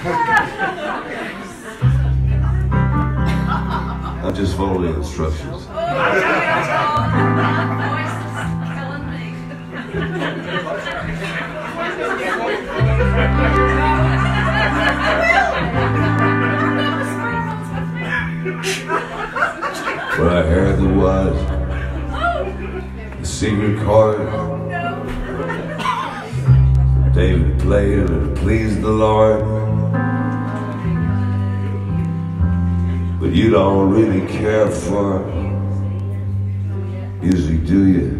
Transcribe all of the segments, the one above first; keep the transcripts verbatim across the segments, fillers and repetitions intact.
I'm just following instructions. When I heard there was a secret chord, David played it and it pleased the Lord. But you don't really care for music, do you?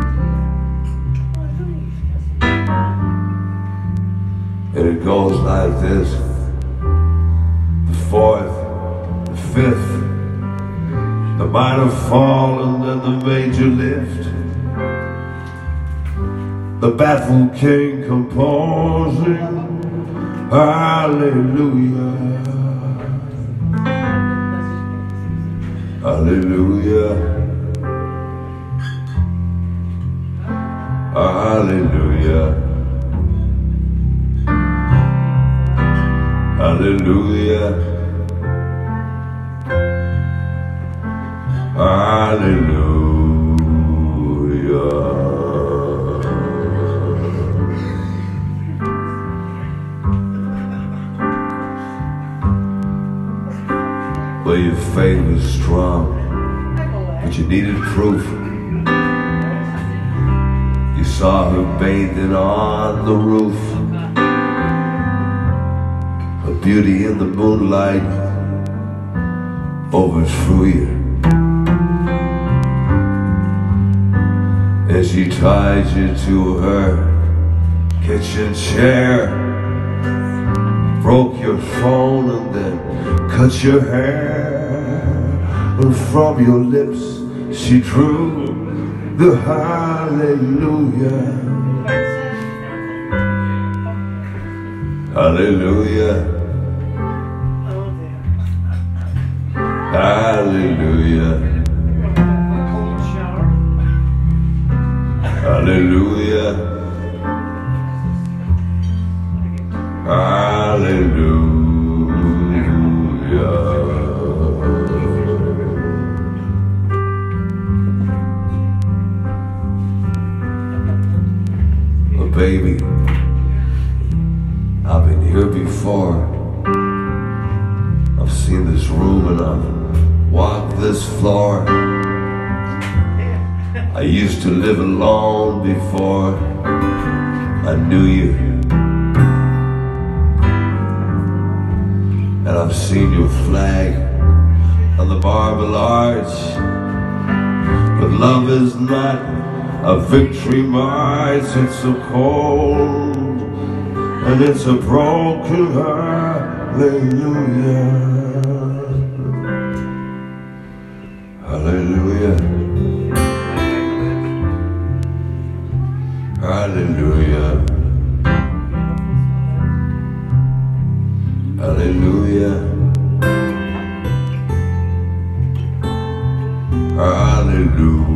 And it goes like this: the fourth, the fifth, the minor fall and then the major lift. The baffled king composing, hallelujah, hallelujah, hallelujah, hallelujah, hallelujah. Well, your faith was strong, but you needed proof. You saw her bathing on the roof, her beauty in the moonlight overthrew you. And she tied you to her kitchen chair, broke your phone and then cut your hair. And from your lips she drew the hallelujah, hallelujah, hallelujah, hallelujah, hallelujah. But baby, I've been here before. I've seen this room and I've walked this floor. I used to live alone before I knew you. And I've seen your flag on the Marble Arch. But love is not a victory march, it's a cold and it's a broken hallelujah, hallelujah, hallelujah, hallelujah, hallelujah.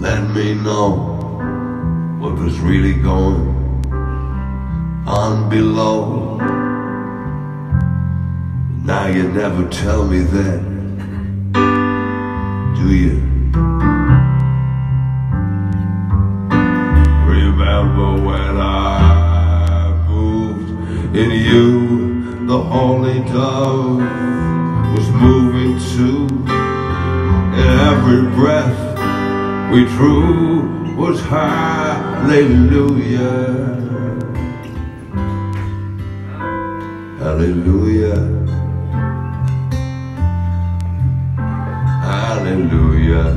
let me know what was really going on below. Now you never tell me that, do you? Remember when I moved in you, the holy dove was moving too, and every breath we drew was hallelujah, hallelujah, hallelujah,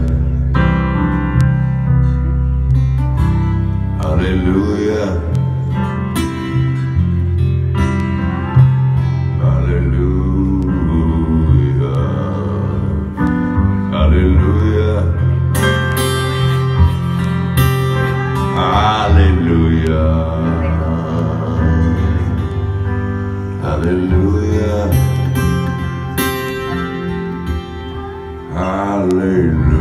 hallelujah, hallelujah, hallelujah, hallelujah, hallelujah, hallelujah.